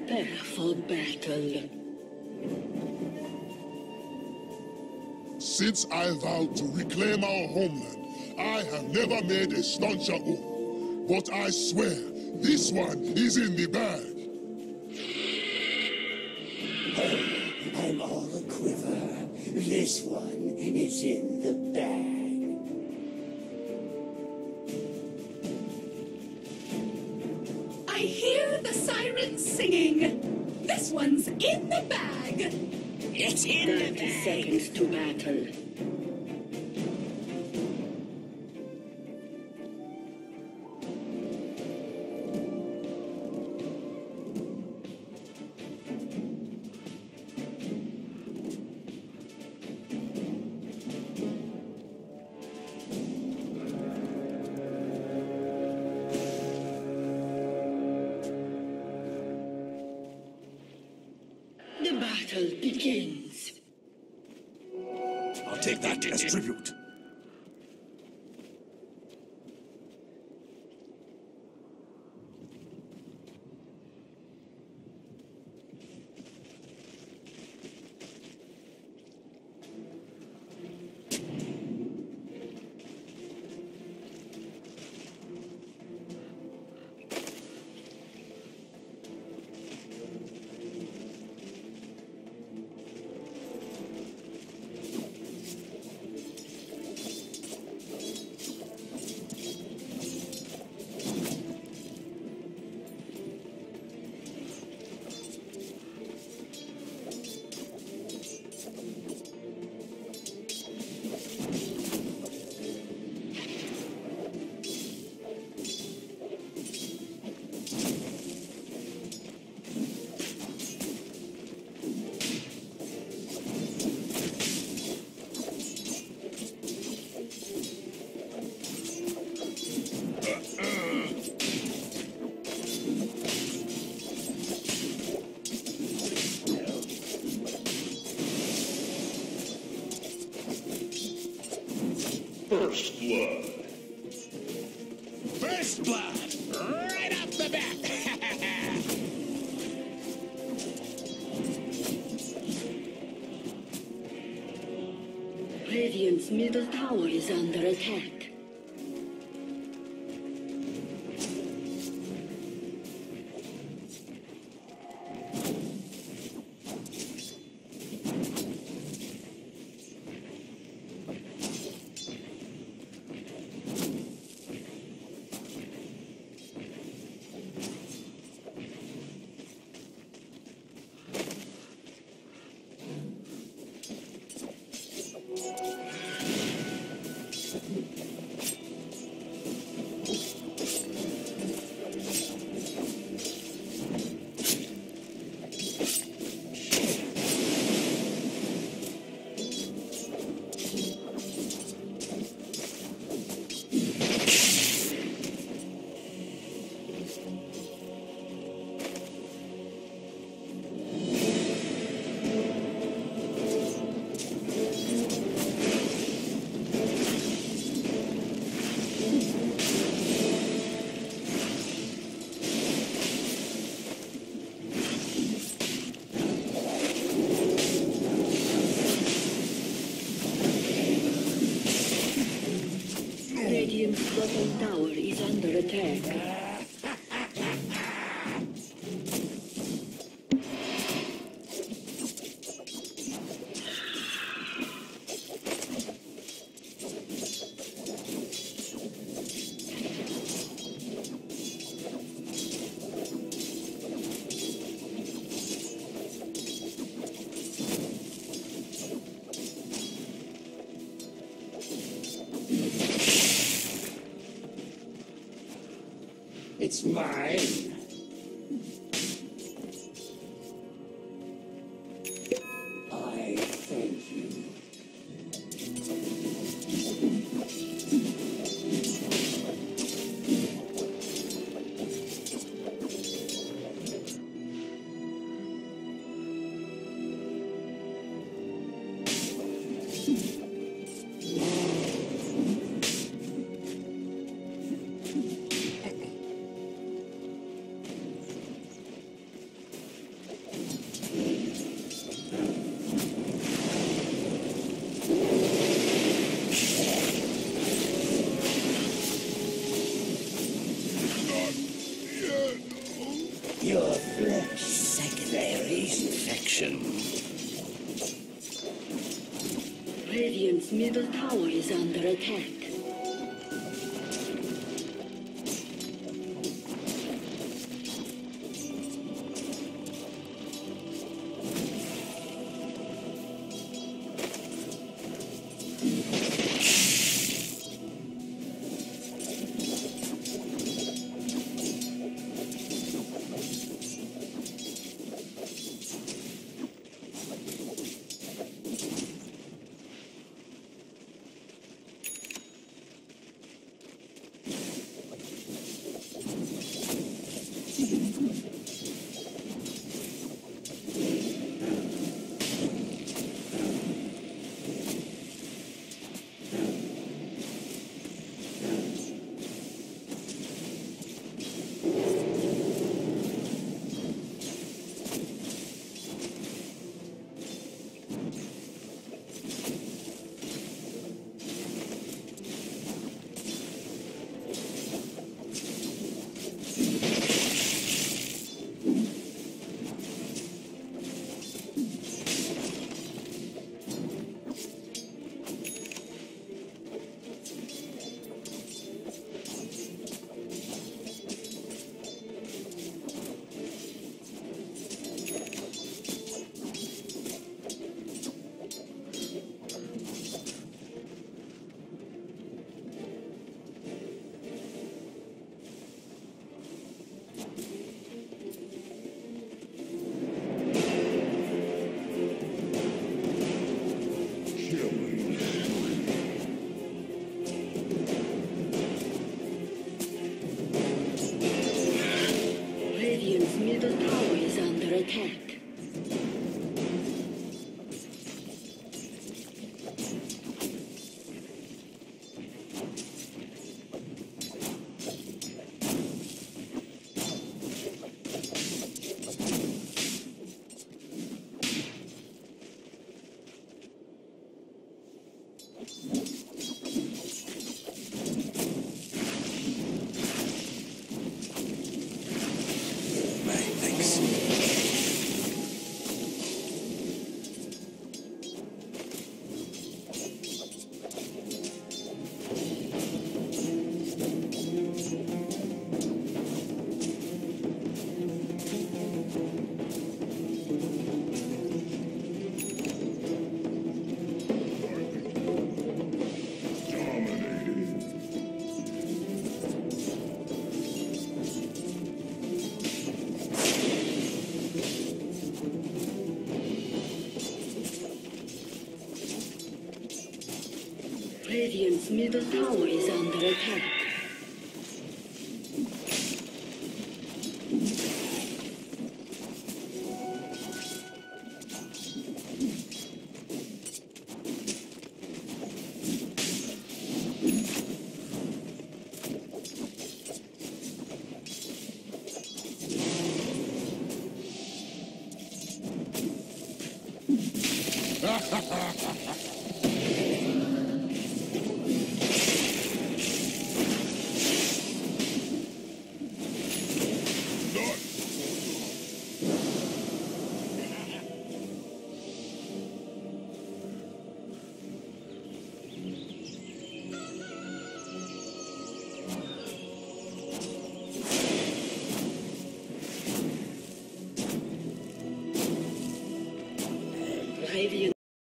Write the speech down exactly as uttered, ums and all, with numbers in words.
Prepare for battle. Since I vowed to reclaim our homeland, I have never made a stauncher oath. But I swear, this one is in the bag. I'm all a quiver. This one is in the bag. I hear the sirens singing. This one's in the bag. It's in the Thirty bag. seconds to battle. The battle begins. I'll take that as tribute. First blood. First blood! Right off the bat! Radiant's middle tower is under attack. Radiant's bottom tower is under attack. It's mine. I thank you. middle tower is under attack. Radiant's middle tower is under attack. Radiant's middle tower is under attack. Ha ha ha ha ha!